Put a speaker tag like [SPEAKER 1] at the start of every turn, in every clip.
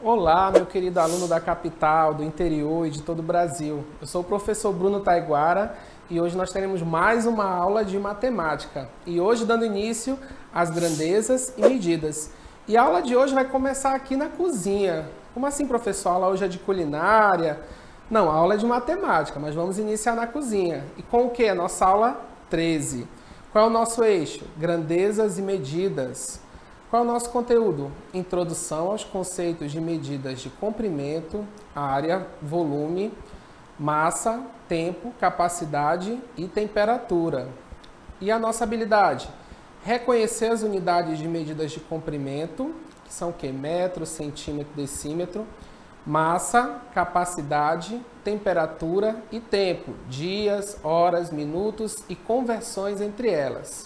[SPEAKER 1] Olá, meu querido aluno da capital, do interior e de todo o Brasil. Eu sou o professor Bruno Taiguara e hoje nós teremos mais uma aula de matemática. E hoje dando início às grandezas e medidas. E a aula de hoje vai começar aqui na cozinha. Como assim, professor? A aula hoje é de culinária? Não, a aula é de matemática, mas vamos iniciar na cozinha. E com o que? A nossa aula 13. Qual é o nosso eixo? Grandezas e medidas. Qual é o nosso conteúdo? Introdução aos conceitos de medidas de comprimento, área, volume, massa, tempo, capacidade e temperatura. E a nossa habilidade? Reconhecer as unidades de medidas de comprimento, que são o quê? Metro, centímetro, decímetro, massa, capacidade, temperatura e tempo, dias, horas, minutos e conversões entre elas.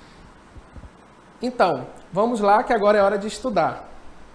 [SPEAKER 1] Então, vamos lá que agora é hora de estudar.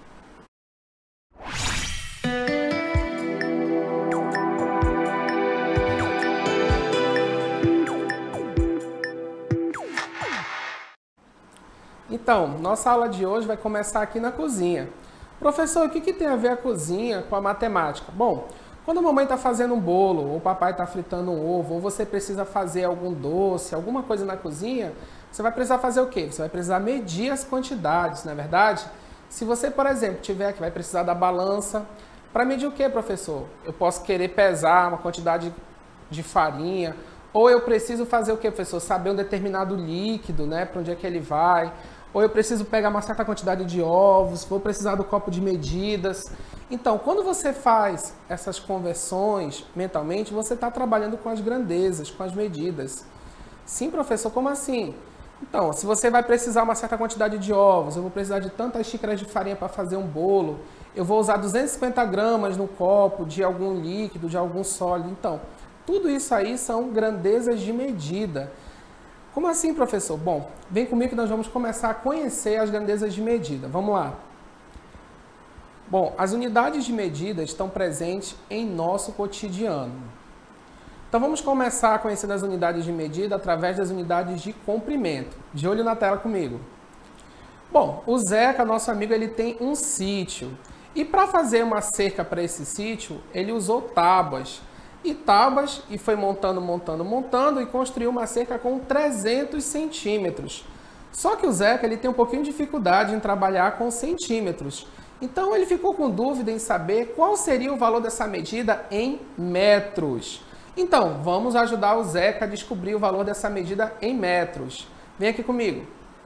[SPEAKER 1] Então, nossa aula de hoje vai começar aqui na cozinha. Professor, o que tem a ver a cozinha com a matemática? Bom, quando a mamãe está fazendo um bolo, ou o papai está fritando um ovo, ou você precisa fazer algum doce, alguma coisa na cozinha, você vai precisar fazer o quê? Você vai precisar medir as quantidades, não é verdade? Se você, por exemplo, tiver que vai precisar da balança, para medir o quê, professor? Eu posso querer pesar uma quantidade de farinha, ou eu preciso fazer o quê, professor? Saber um determinado líquido, né? Para onde é que ele vai, ou eu preciso pegar uma certa quantidade de ovos, vou precisar do copo de medidas. Então, quando você faz essas conversões mentalmente, você está trabalhando com as grandezas, com as medidas. Sim, professor, como assim? Então, se você vai precisar uma certa quantidade de ovos, eu vou precisar de tantas xícaras de farinha para fazer um bolo, eu vou usar 250 gramas no copo de algum líquido, de algum sólido. Então, tudo isso aí são grandezas de medida. Como assim, professor? Bom, vem comigo que nós vamos começar a conhecer as grandezas de medida. Vamos lá. Bom, as unidades de medida estão presentes em nosso cotidiano. Então vamos começar a conhecer as unidades de medida através das unidades de comprimento. De olho na tela comigo. Bom, o Zeca, nosso amigo, ele tem um sítio. E para fazer uma cerca para esse sítio, ele usou tábuas. E foi montando e construiu uma cerca com 300 centímetros. Só que o Zeca ele tem um pouquinho de dificuldade em trabalhar com centímetros. Então ele ficou com dúvida em saber qual seria o valor dessa medida em metros. Então, vamos ajudar o Zeca a descobrir o valor dessa medida em metros. Vem aqui comigo.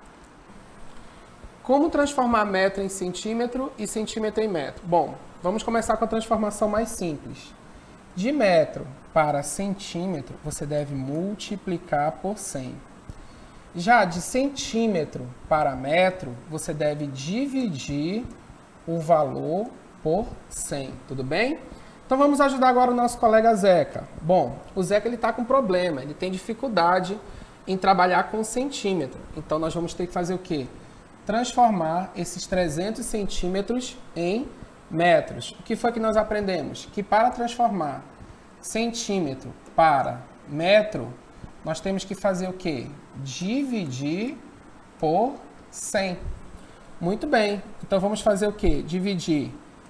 [SPEAKER 1] Como transformar metro em centímetro e centímetro em metro? Bom, vamos começar com a transformação mais simples. De metro para centímetro, você deve multiplicar por 100. Já de centímetro para metro, você deve dividir o valor por 100, tudo bem? Então vamos ajudar agora o nosso colega Zeca. Bom, o Zeca ele está com problema, ele tem dificuldade em trabalhar com centímetro. Então nós vamos ter que fazer o quê? Transformar esses 300 centímetros em metros. O que foi que nós aprendemos? Que para transformar centímetro para metro, nós temos que fazer o quê? Dividir por 100. Muito bem. Então vamos fazer o quê? Dividir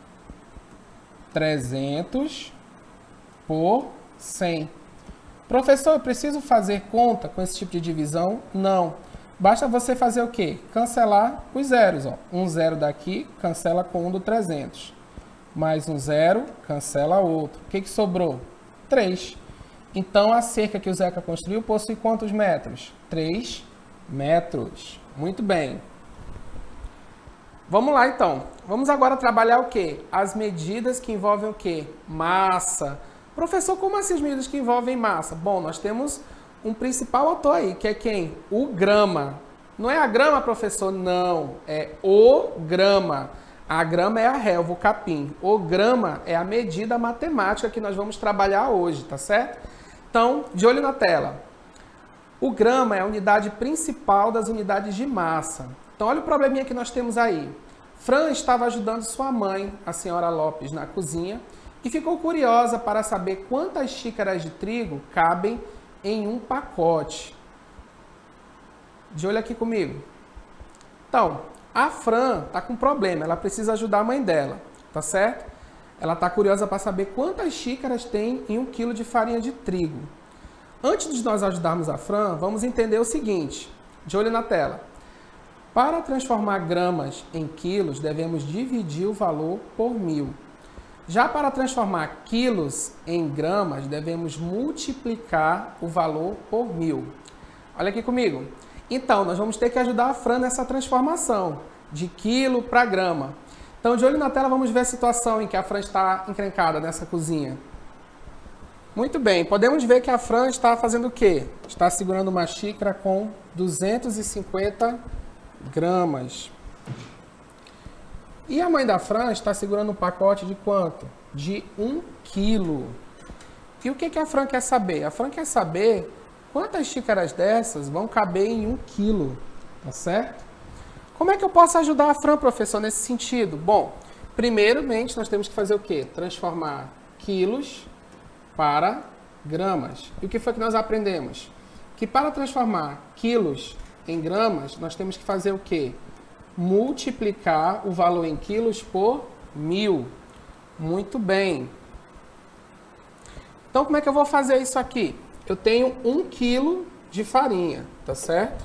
[SPEAKER 1] 300 por 100. Professor, eu preciso fazer conta com esse tipo de divisão? Não. Basta você fazer o quê? Cancelar os zeros. Ó. Um zero daqui, cancela com um do 300. Mais um zero, cancela outro. O que sobrou? 3. Então, a cerca que o Zeca construiu possui quantos metros? 3 metros. Muito bem. Vamos lá, então. Vamos agora trabalhar o quê? As medidas que envolvem o quê? Massa. Professor, como assim as medidas que envolvem massa? Bom, nós temos um principal autor aí, que é quem? O grama. Não é a grama, professor? Não. É o grama. A grama é a relva, o capim. O grama é a medida matemática que nós vamos trabalhar hoje, tá certo? Então, de olho na tela. O grama é a unidade principal das unidades de massa. Então, olha o probleminha que nós temos aí. Fran estava ajudando sua mãe, a senhora Lopes, na cozinha e ficou curiosa para saber quantas xícaras de trigo cabem em um pacote. De olho aqui comigo. Então, a Fran está com problema, ela precisa ajudar a mãe dela. tá certo? Ela está curiosa para saber quantas xícaras tem em 1 quilo de farinha de trigo. Antes de nós ajudarmos a Fran, vamos entender o seguinte, de olho na tela. Para transformar gramas em quilos, devemos dividir o valor por 1000. Já para transformar quilos em gramas, devemos multiplicar o valor por 1000. Olha aqui comigo. Então, nós vamos ter que ajudar a Fran nessa transformação de quilo para grama. Então, de olho na tela, vamos ver a situação em que a Fran está encrencada nessa cozinha. Muito bem, podemos ver que a Fran está fazendo o quê? Está segurando uma xícara com 250 gramas. E a mãe da Fran está segurando um pacote de quanto? De 1 quilo. E o que a Fran quer saber? A Fran quer saber quantas xícaras dessas vão caber em 1 quilo, tá certo? Como é que eu posso ajudar a Fran, professor, nesse sentido? Bom, primeiramente nós temos que fazer o quê? Transformar quilos para gramas. E o que foi que nós aprendemos? Que para transformar quilos em gramas, nós temos que fazer o quê? Multiplicar o valor em quilos por 1000. Muito bem. Então, como é que eu vou fazer isso aqui? Eu tenho 1 quilo de farinha, tá certo?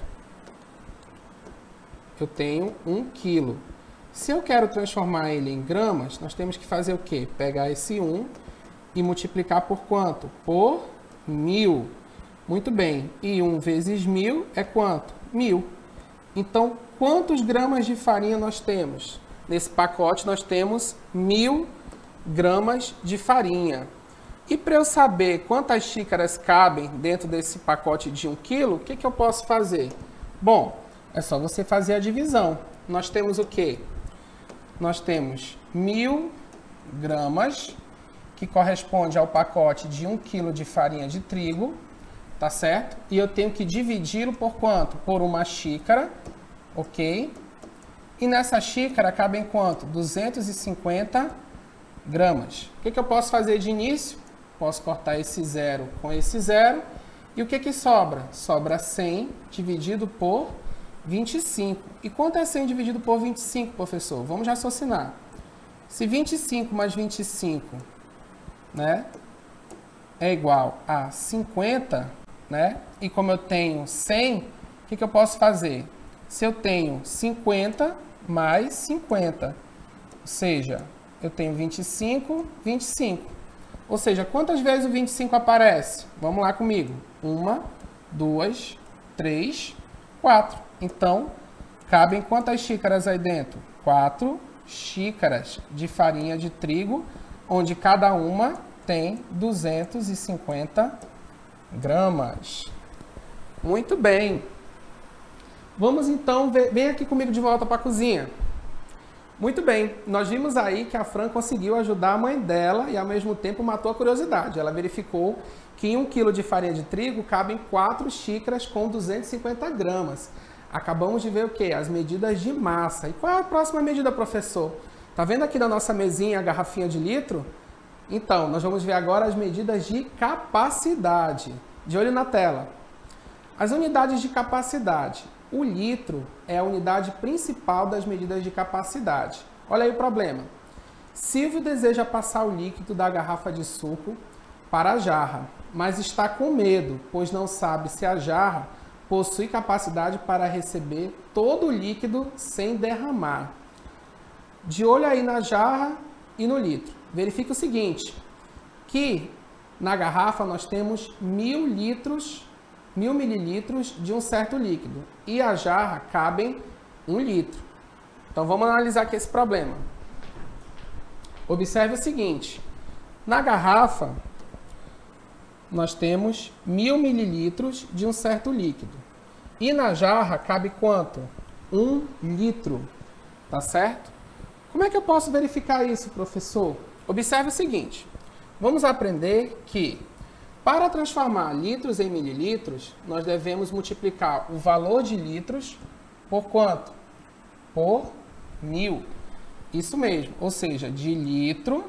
[SPEAKER 1] Eu tenho 1 quilo. Se eu quero transformar ele em gramas, nós temos que fazer o quê? Pegar esse 1 e multiplicar por quanto? Por 1000. Muito bem. E 1 vezes 1000 é quanto? 1000. Então, quantos gramas de farinha nós temos? Nesse pacote nós temos 1000 gramas de farinha. E para eu saber quantas xícaras cabem dentro desse pacote de 1 quilo, o que eu posso fazer? Bom, é só você fazer a divisão. Nós temos o quê? Nós temos 1000 gramas, que corresponde ao pacote de 1 quilo de farinha de trigo, tá certo? E eu tenho que dividi-lo por quanto? Por uma xícara, ok? E nessa xícara cabem quanto? 250 gramas. O que eu posso fazer de início? Posso cortar esse 0 com esse 0. E o que sobra? Sobra 100 dividido por 25. E quanto é 100 dividido por 25, professor? Vamos raciocinar. Se 25 mais 25, né, é igual a 50, né? E como eu tenho 100, o que eu posso fazer? Se eu tenho 50 mais 50, ou seja, eu tenho 25, 25. Ou seja, quantas vezes o 25 aparece? Vamos lá comigo. 1, 2, 3, 4. Então, cabem quantas xícaras aí dentro? 4 xícaras de farinha de trigo, onde cada uma tem 250 gramas. Muito bem. Vamos então ver, vem aqui comigo de volta para a cozinha. Muito bem, nós vimos aí que a Fran conseguiu ajudar a mãe dela e ao mesmo tempo matou a curiosidade. Ela verificou que em 1 quilo de farinha de trigo cabem 4 xícaras com 250 gramas. Acabamos de ver o quê? As medidas de massa. E qual é a próxima medida, professor? Tá vendo aqui na nossa mesinha a garrafinha de litro? Então, nós vamos ver agora as medidas de capacidade. De olho na tela. As unidades de capacidade. O litro é a unidade principal das medidas de capacidade. Olha aí o problema. Silvio deseja passar o líquido da garrafa de suco para a jarra, mas está com medo, pois não sabe se a jarra possui capacidade para receber todo o líquido sem derramar. De olho aí na jarra e no litro. Verifique o seguinte, que na garrafa nós temos 1000 mililitros de um certo líquido e a jarra cabem 1 litro. Então vamos analisar aqui esse problema. Observe o seguinte, na garrafa nós temos 1000 mililitros de um certo líquido e na jarra cabe quanto? 1 litro, tá certo? Como é que eu posso verificar isso, professor? Observe o seguinte, vamos aprender que para transformar litros em mililitros, nós devemos multiplicar o valor de litros por quanto? Por 1000. Isso mesmo, ou seja, de litro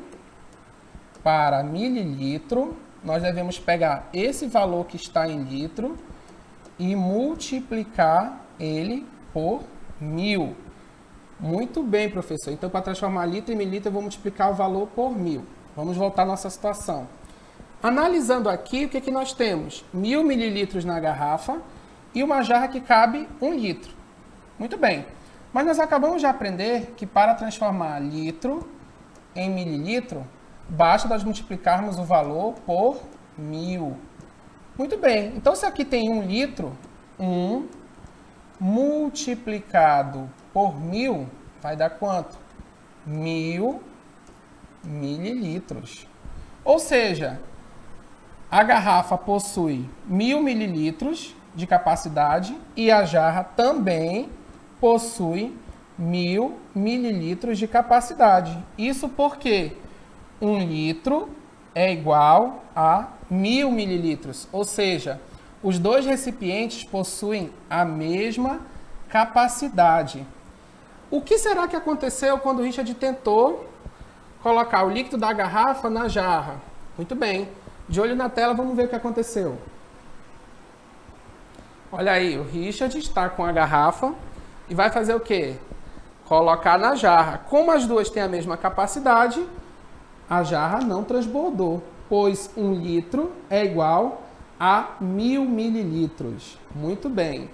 [SPEAKER 1] para mililitro, nós devemos pegar esse valor que está em litro e multiplicar ele por 1000. Muito bem, professor. Então, para transformar litro em mililitro, eu vou multiplicar o valor por 1000. Vamos voltar à nossa situação. Analisando aqui, o que nós temos? 1000 mililitros na garrafa e uma jarra que cabe 1 litro. Muito bem. Mas nós acabamos de aprender que para transformar litro em mililitro, basta nós multiplicarmos o valor por 1000. Muito bem. Então, se aqui tem 1 litro, 1 multiplicado por 1000 vai dar quanto? 1000 mililitros. Ou seja, a garrafa possui 1000 mililitros de capacidade e a jarra também possui 1000 mililitros de capacidade. Isso porque 1 litro é igual a 1000 mililitros, ou seja, os dois recipientes possuem a mesma capacidade. O que será que aconteceu quando o Richard tentou colocar o líquido da garrafa na jarra? Muito bem. De olho na tela, vamos ver o que aconteceu. Olha aí, o Richard está com a garrafa e vai fazer o quê? Colocar na jarra. Como as duas têm a mesma capacidade, a jarra não transbordou, pois 1 litro é igual a 1000 mililitros. Muito bem.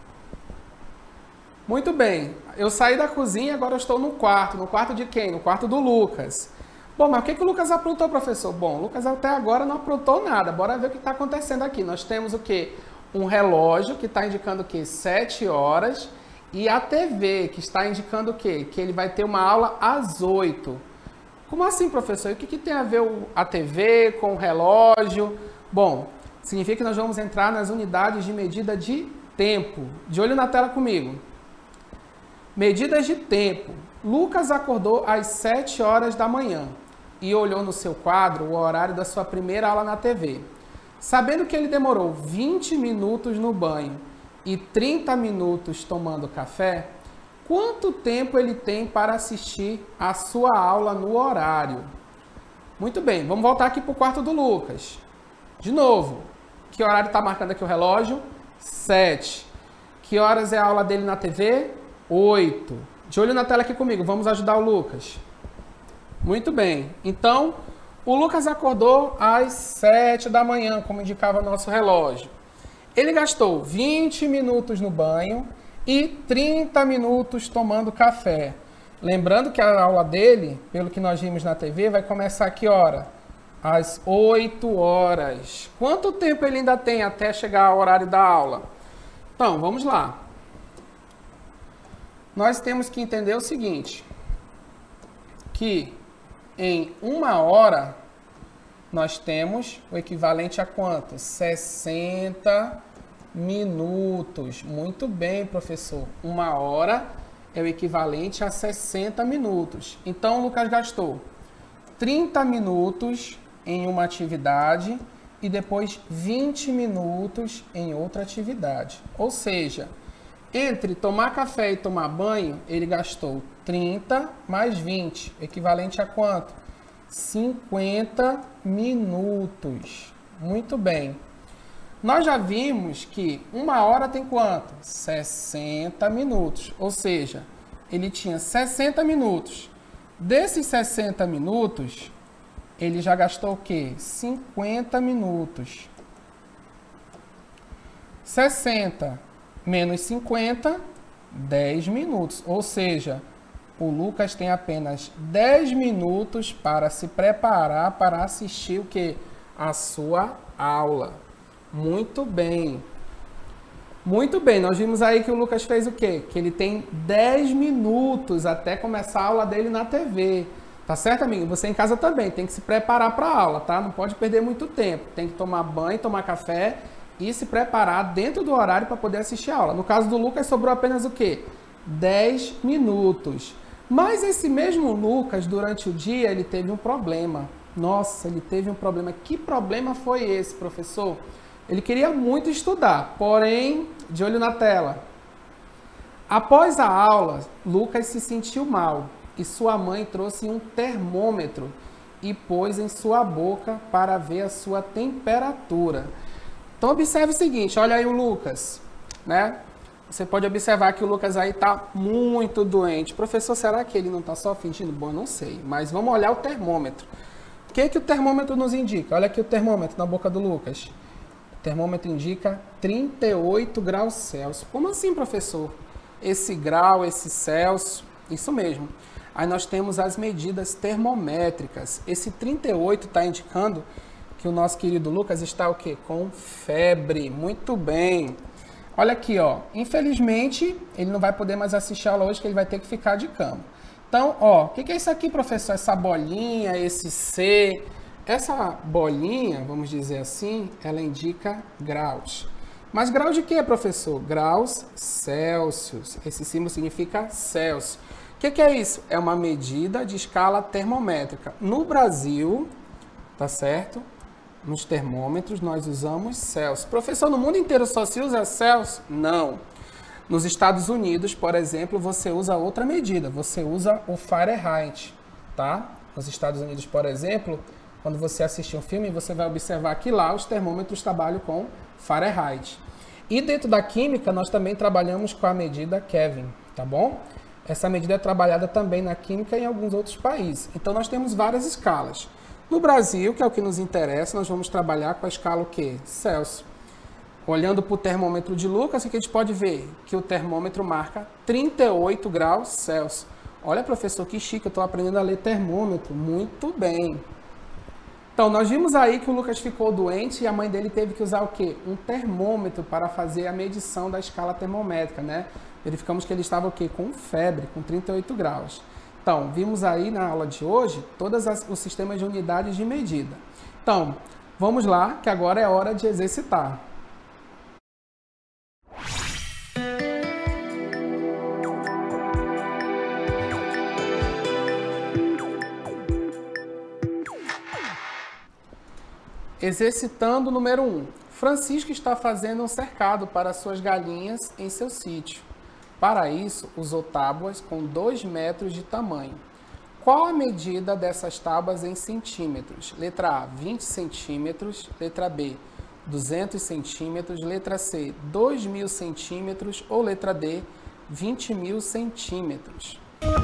[SPEAKER 1] Muito bem. Eu saí da cozinha e agora eu estou no quarto. No quarto de quem? No quarto do Lucas. Bom, mas o que o Lucas aprontou, professor? Bom, o Lucas até agora não aprontou nada. Bora ver o que está acontecendo aqui. Nós temos o quê? Um relógio que está indicando o quê? 7 horas. E a TV que está indicando o quê? Que ele vai ter uma aula às 8. Como assim, professor? E o que tem a ver a TV com o relógio? Bom, significa que nós vamos entrar nas unidades de medida de tempo. De olho na tela comigo. Medidas de tempo. Lucas acordou às 7 horas da manhã e olhou no seu quadro o horário da sua primeira aula na TV. Sabendo que ele demorou 20 minutos no banho e 30 minutos tomando café, quanto tempo ele tem para assistir a sua aula no horário? Muito bem, vamos voltar aqui para o quarto do Lucas. De novo, que horário está marcando aqui o relógio? 7. Que horas é a aula dele na TV? 8. De olho na tela aqui comigo, vamos ajudar o Lucas. Muito bem, então o Lucas acordou às 7 da manhã, como indicava o nosso relógio. Ele gastou 20 minutos no banho e 30 minutos tomando café. Lembrando que a aula dele, pelo que nós vimos na TV, vai começar a que hora? Às 8 horas. Quanto tempo ele ainda tem até chegar ao horário da aula? Então, vamos lá. Nós temos que entender o seguinte, que em 1 hora nós temos o equivalente a quanto? 60 minutos. Muito bem, professor. 1 hora é o equivalente a 60 minutos. Então, o Lucas gastou 30 minutos em uma atividade e depois 20 minutos em outra atividade. Ou seja, entre tomar café e tomar banho, ele gastou 30 mais 20, equivalente a quanto? 50 minutos. Muito bem. Nós já vimos que 1 hora tem quanto? 60 minutos. Ou seja, ele tinha 60 minutos. Desses 60 minutos, ele já gastou o quê? 50 minutos. 60 menos 50, 10 minutos. Ou seja, o Lucas tem apenas 10 minutos para se preparar para assistir o quê? A sua aula. Muito bem. Muito bem, nós vimos aí que o Lucas fez o quê? Que ele tem 10 minutos até começar a aula dele na TV. Tá certo, amigo? Você em casa também tem que se preparar para a aula, tá? Não pode perder muito tempo. Tem que tomar banho, tomar café e se preparar dentro do horário para poder assistir a aula. No caso do Lucas, sobrou apenas o quê? 10 minutos. Mas esse mesmo Lucas, durante o dia, ele teve um problema. Nossa, ele teve um problema. Que problema foi esse, professor? Ele queria muito estudar, porém, de olho na tela. Após a aula, Lucas se sentiu mal e sua mãe trouxe um termômetro e pôs em sua boca para ver a sua temperatura. Então, observe o seguinte, olha aí o Lucas, né? Você pode observar que o Lucas aí está muito doente. Professor, será que ele não está só fingindo? Bom, eu não sei. Mas vamos olhar o termômetro. O que o termômetro nos indica? Olha aqui o termômetro na boca do Lucas. O termômetro indica 38 graus Celsius. Como assim, professor? Esse grau, esse Celsius, isso mesmo. Aí nós temos as medidas termométricas. Esse 38 está indicando que o nosso querido Lucas está o quê? Com febre. Muito bem. Olha aqui, ó. Infelizmente, ele não vai poder mais assistir a aula hoje, que ele vai ter que ficar de cama. Então, ó, o que é isso aqui, professor? Essa bolinha, esse C. Essa bolinha, vamos dizer assim, ela indica graus. Mas grau de quê, professor? Graus Celsius. Esse símbolo significa Celsius. O que é isso? É uma medida de escala termométrica. No Brasil, tá certo? Nos termômetros nós usamos Celsius. Professor, no mundo inteiro só se usa Celsius? Não. Nos Estados Unidos, por exemplo, você usa outra medida. Você usa o Fahrenheit, tá? Nos Estados Unidos, por exemplo, quando você assistir um filme, você vai observar que lá os termômetros trabalham com Fahrenheit. E dentro da química, nós também trabalhamos com a medida Kelvin, tá bom? Essa medida é trabalhada também na química e em alguns outros países. Então, nós temos várias escalas. No Brasil, que é o que nos interessa, nós vamos trabalhar com a escala o quê? Celsius. Olhando para o termômetro de Lucas, aqui a gente pode ver que o termômetro marca 38 graus Celsius. Olha, professor, que chique, eu estou aprendendo a ler termômetro. Muito bem. Então, nós vimos aí que o Lucas ficou doente e a mãe dele teve que usar o quê? Um termômetro para fazer a medição da escala termométrica, né? Verificamos que ele estava o quê? Com febre, com 38 graus. Então, vimos aí na aula de hoje todos os sistemas de unidades de medida. Então, vamos lá, que agora é hora de exercitar. Exercitando o número 1. Francisco está fazendo um cercado para suas galinhas em seu sítio. Para isso, usou tábuas com 2 metros de tamanho. Qual a medida dessas tábuas em centímetros? Letra A, 20 centímetros. Letra B, 200 centímetros. Letra C, 2.000 centímetros. Ou letra D, 20.000 centímetros.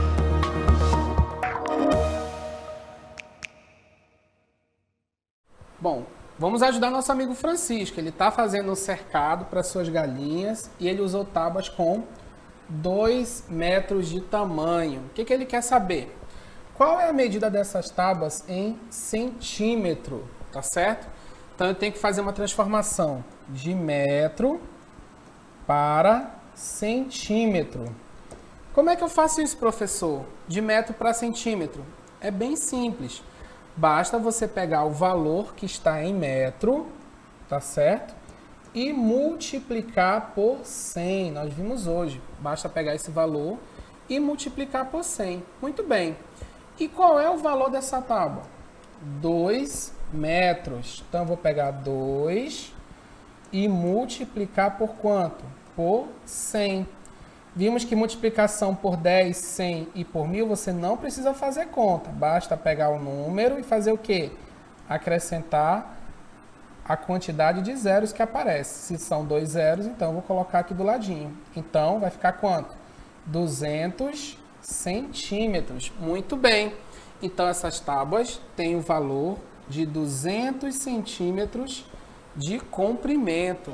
[SPEAKER 1] Bom, vamos ajudar nosso amigo Francisco. Ele está fazendo um cercado para suas galinhas e ele usou tábuas com 2 metros de tamanho. O que ele quer saber? Qual é a medida dessas tábuas em centímetro? Tá certo? Então eu tenho que fazer uma transformação de metro para centímetro. Como é que eu faço isso, professor? De metro para centímetro? É bem simples. Basta você pegar o valor que está em metro, tá certo? E multiplicar por 100. Nós vimos hoje. Basta pegar esse valor e multiplicar por 100. Muito bem. E qual é o valor dessa tábua? 2 metros. Então, eu vou pegar 2 e multiplicar por quanto? Por 100. Vimos que multiplicação por 10, 100 e por 1000 você não precisa fazer conta. Basta pegar o número e fazer o quê? Acrescentar a quantidade de zeros que aparece. Se são 2 zeros, então eu vou colocar aqui do ladinho. Então, vai ficar quanto? 200 centímetros. Muito bem. Então, essas tábuas têm o valor de 200 centímetros de comprimento.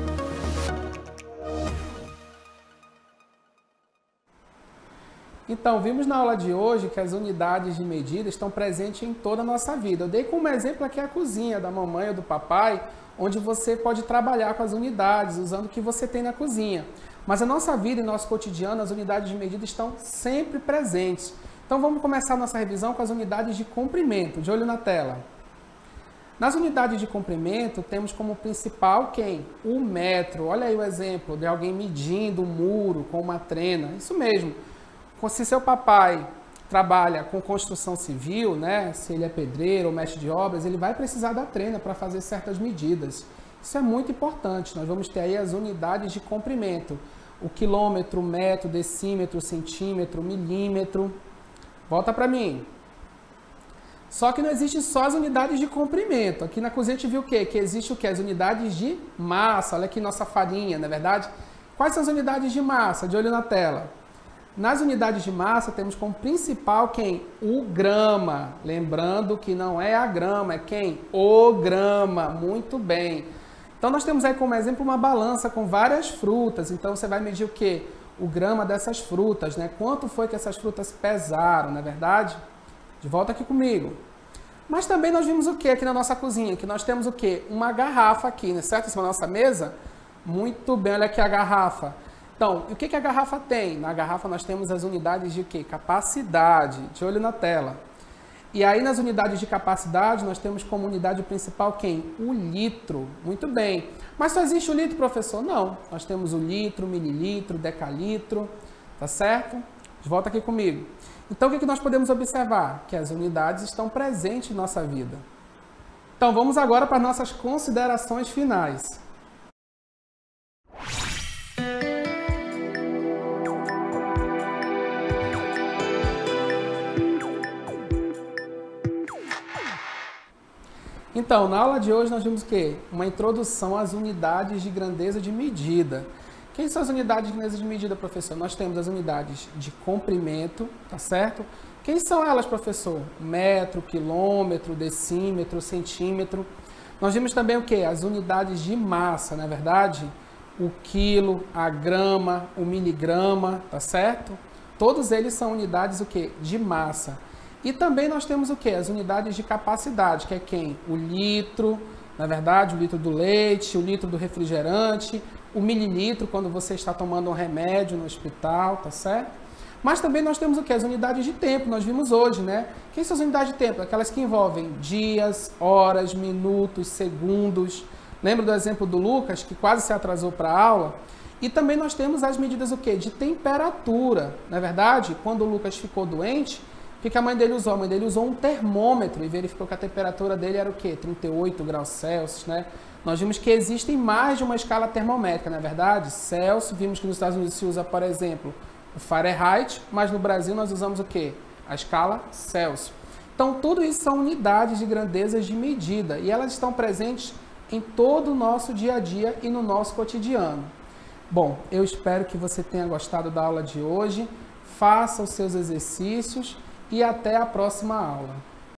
[SPEAKER 1] Então, vimos na aula de hoje que as unidades de medida estão presentes em toda a nossa vida. Eu dei como exemplo aqui a cozinha da mamãe ou do papai, onde você pode trabalhar com as unidades, usando o que você tem na cozinha. Mas a nossa vida e nosso cotidiano, as unidades de medida estão sempre presentes. Então, vamos começar a nossa revisão com as unidades de comprimento. De olho na tela. Nas unidades de comprimento, temos como principal quem? O metro. Olha aí o exemplo de alguém medindo um muro com uma trena. Isso mesmo. Se seu papai trabalha com construção civil, né, se ele é pedreiro ou mestre de obras, ele vai precisar da trena para fazer certas medidas. Isso é muito importante. Nós vamos ter aí as unidades de comprimento. O quilômetro, metro, decímetro, centímetro, milímetro. Volta para mim. Só que não existe só as unidades de comprimento. Aqui na cozinha a gente viu o quê? Que existe o quê? As unidades de massa. Olha aqui nossa farinha, não é verdade? Quais são as unidades de massa? De olho na tela. Nas unidades de massa, temos como principal quem? O grama. Lembrando que não é a grama, é quem? O grama. Muito bem. Então, nós temos aí como exemplo uma balança com várias frutas. Então, você vai medir o quê? O grama dessas frutas, né? Quanto foi que essas frutas pesaram, não é verdade? De volta aqui comigo. Mas também nós vimos o que aqui na nossa cozinha? Que nós temos o quê? Uma garrafa aqui, né? Certo? Em cima da nossa mesa? Muito bem, olha aqui a garrafa. Então, o que a garrafa tem? Na garrafa nós temos as unidades de quê? Capacidade. De olho na tela. E aí nas unidades de capacidade nós temos como unidade principal quem? O litro. Muito bem. Mas só existe o litro, professor? Não. Nós temos o litro, mililitro, decalitro. Tá certo? De volta aqui comigo. Então, o que nós podemos observar? Que as unidades estão presentes em nossa vida. Então, vamos agora para nossas considerações finais. Então, na aula de hoje nós vimos o quê? Uma introdução às unidades de grandeza de medida. Quem são as unidades de grandeza de medida, professor? Nós temos as unidades de comprimento, tá certo? Quem são elas, professor? Metro, quilômetro, decímetro, centímetro. Nós vimos também o quê? As unidades de massa, não é verdade? O quilo, a grama, o miligrama, tá certo? Todos eles são unidades o quê? De massa. E também nós temos o quê? As unidades de capacidade, que é quem? O litro, na verdade, o litro do leite, o litro do refrigerante, o mililitro quando você está tomando um remédio no hospital, tá certo? Mas também nós temos o quê? As unidades de tempo, nós vimos hoje, né? Quem são as unidades de tempo? Aquelas que envolvem dias, horas, minutos, segundos. Lembra do exemplo do Lucas, que quase se atrasou para a aula? E também nós temos as medidas o quê? De temperatura, na verdade, quando o Lucas ficou doente, o que a mãe dele usou? A mãe dele usou um termômetro e verificou que a temperatura dele era o quê? 38 graus Celsius, né? Nós vimos que existem mais de uma escala termométrica, não é verdade? Celsius, vimos que nos Estados Unidos se usa, por exemplo, o Fahrenheit, mas no Brasil nós usamos o quê? A escala Celsius. Então, tudo isso são unidades de grandezas de medida e elas estão presentes em todo o nosso dia a dia e no nosso cotidiano. Bom, eu espero que você tenha gostado da aula de hoje. Faça os seus exercícios e até a próxima aula.